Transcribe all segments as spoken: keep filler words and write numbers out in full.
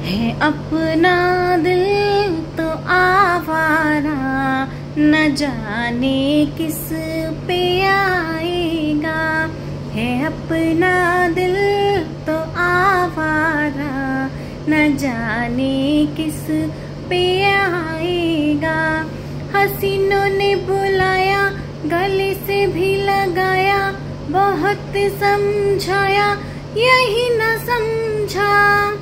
है अपना दिल तो आवारा, न जाने किस पे आएगा। है अपना दिल तो आवारा, न जाने किस पे आएगा। हसीनों ने बुलाया, गले से भी लगाया, बहुत समझाया, यही न समझा।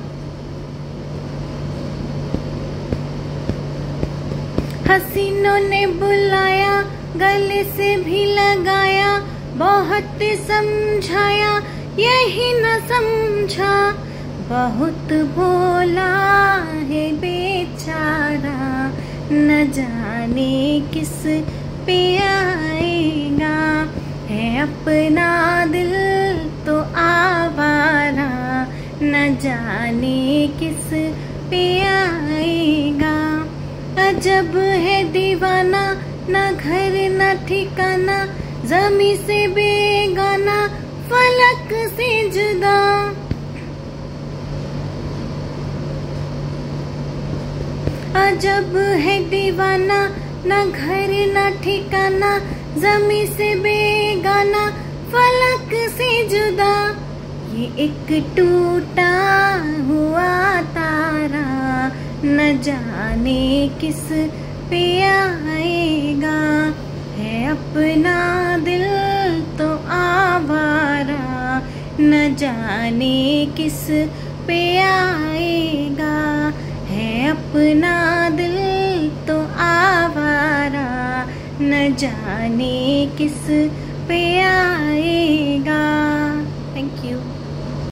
हसीनों ने बुलाया, गले से भी लगाया, बहुत समझाया, यही न समझा। बहुत भोला है बेचारा, न जाने किस पे आएगा। है अपना दिल तो आवारा, न जाने किस पे आएगा। अजब है दीवाना, न घर न ठिकाना, ज़मीं से बेगाना, फलक से जुदा। अजब है दीवाना, न घर न ठिकाना, ज़मीं से बेगाना, फलक से जुदा। ये एक टूटा हुआ तारा, न जाने किस पे आएगा। है अपना दिल तो आवारा, न जाने किस पे आएगा। है अपना दिल तो आवारा, न जाने किस पे आएगा। Thank you.